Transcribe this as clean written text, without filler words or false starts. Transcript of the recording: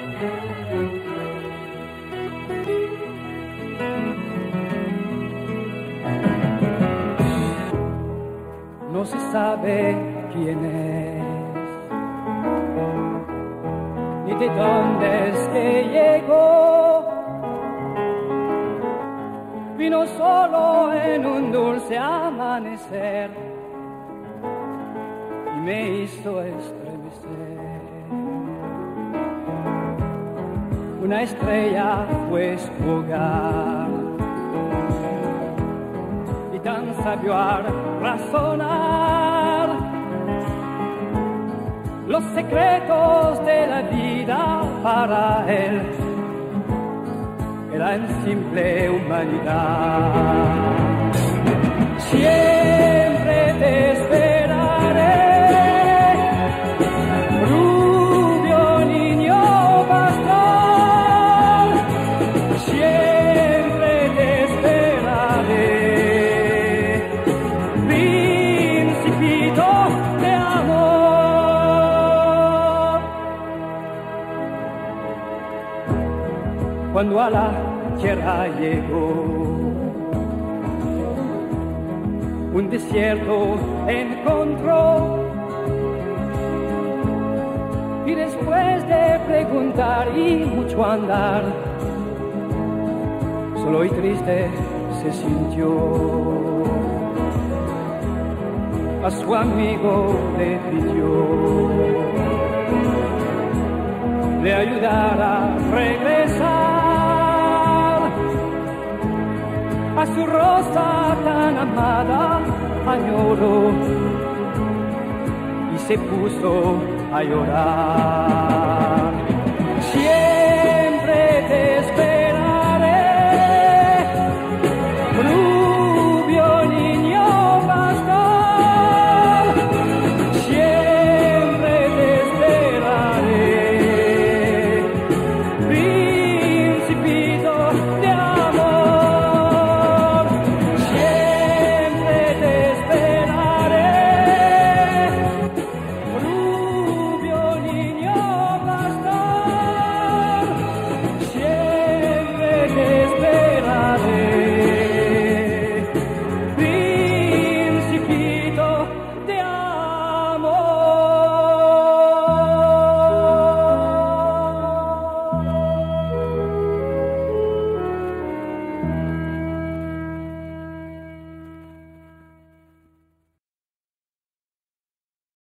No se sabe quién es, ni de dónde es que llegó. Vino solo en un dulce amanecer y me hizo estremecer. Una estrella fue su hogar y tan sabio al razonar los secretos de la vida para él eran simple humanidad. Siempre te esperaré, rubio niño pastor. Siempre te esperaré, principito de amor. Cuando a la tierra llegó, un desierto encontró, y después de preguntar y mucho andar, solo y triste se sintió. A su amigo le pidió le ayudara a regresar a su rosa tan amada. Añoró y se puso a llorar.